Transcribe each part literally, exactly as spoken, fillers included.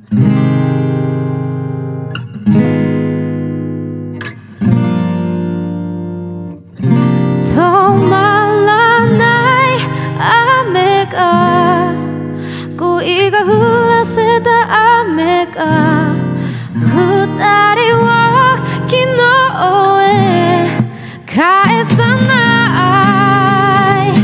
止まらない雨が恋が降らせた雨が二人は昨日へ返さない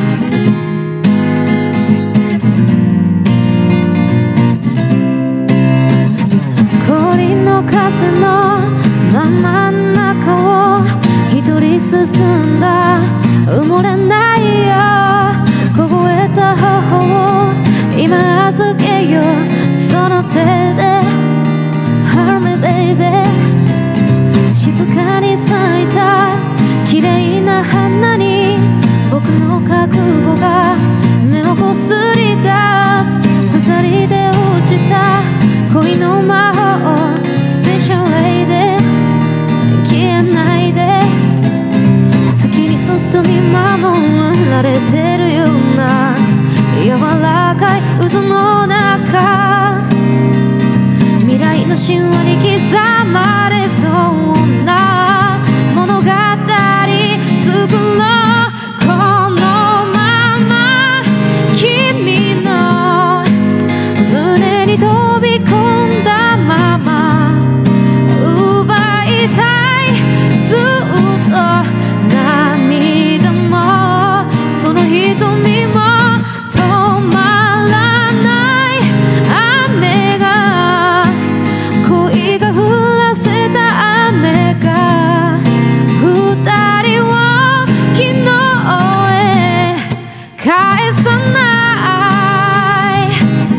氷の風の真ん中を一人進んだ埋もれないよ凍えた頬を今預けようその手で Hold me baby 静かに咲いた綺麗な花に僕の覚悟が目をこすり出す二人で落ちた恋の魔法スペシャルレイデー消えないで月にそっと見守られてるような柔らかい渦の中未来の神話に刻まれそうな物語作ろうこのまま君の胸に飛び込んだまま奪いたいずっと涙もその瞳も止まらない雨が恋が降らせた雨が二人を昨日へ返さない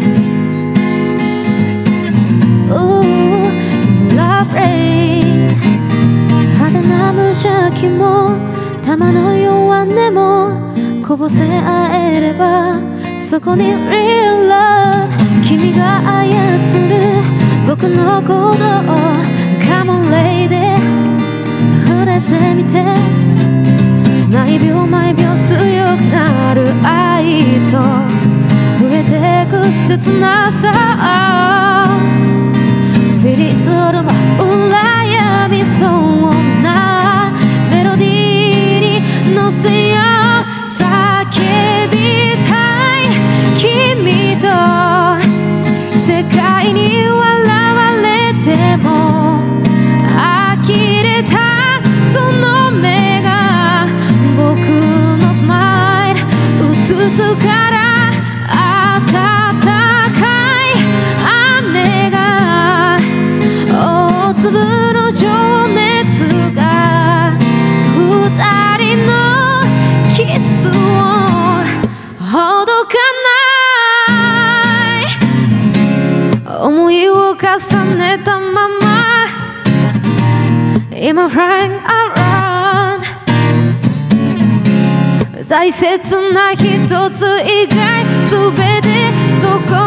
ラブレイン派手な無邪気も玉の弱音もこぼせ合えればそこに Real Love 君が操る僕の鼓動 Come on lady 触れてみて毎秒毎秒強くなる愛と増えてく切なさフィリスルも羨みそうなメロディーに乗せよう叫びたい君と世界に笑われても呆れたその目が僕のスマイル映すから暖かい雨が大粒の情熱が二人のキスをほどかない思いを重ねたまま今 Flying around 大切な一つ以外全てそこ